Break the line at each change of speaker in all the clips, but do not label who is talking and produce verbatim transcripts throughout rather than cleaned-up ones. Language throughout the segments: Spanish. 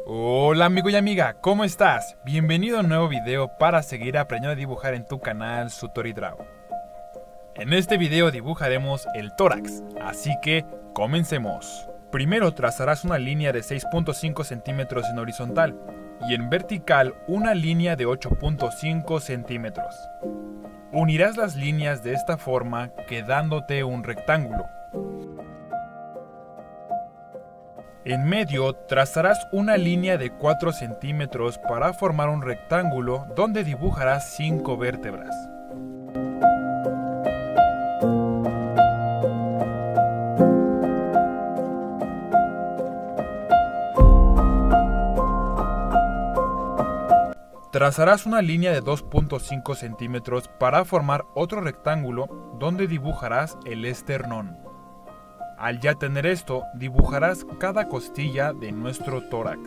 Hola amigo y amiga, ¿cómo estás? Bienvenido a un nuevo video para seguir aprendiendo a dibujar en tu canal Sutoridraw. En este video dibujaremos el tórax, así que comencemos. Primero trazarás una línea de seis punto cinco centímetros en horizontal y en vertical una línea de ocho punto cinco centímetros. Unirás las líneas de esta forma quedándote un rectángulo. En medio trazarás una línea de cuatro centímetros para formar un rectángulo donde dibujarás cinco vértebras. Trazarás una línea de dos punto cinco centímetros para formar otro rectángulo donde dibujarás el esternón. Al ya tener esto, dibujarás cada costilla de nuestro tórax.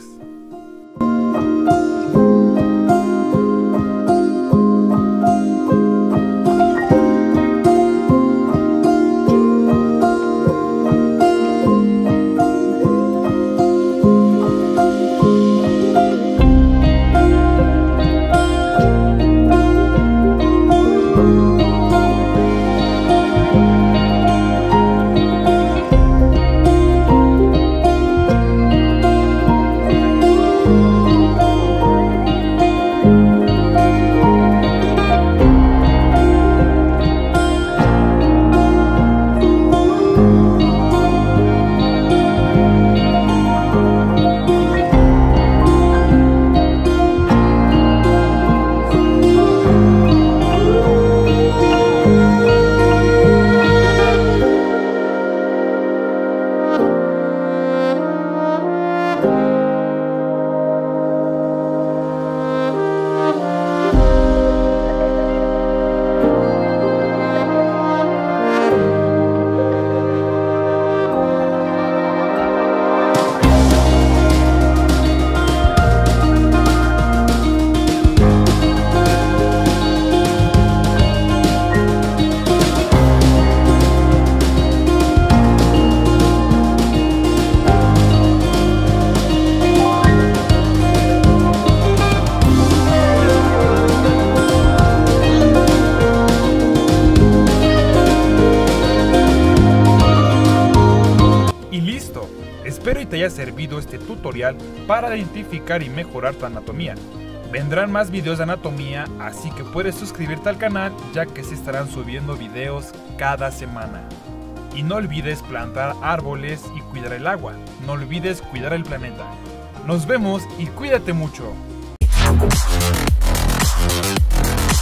Espero y te haya servido este tutorial para identificar y mejorar tu anatomía. Vendrán más videos de anatomía, así que puedes suscribirte al canal ya que se estarán subiendo videos cada semana. Y no olvides plantar árboles y cuidar el agua. No olvides cuidar el planeta. Nos vemos y cuídate mucho.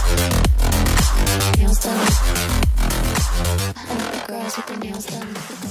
Nails done.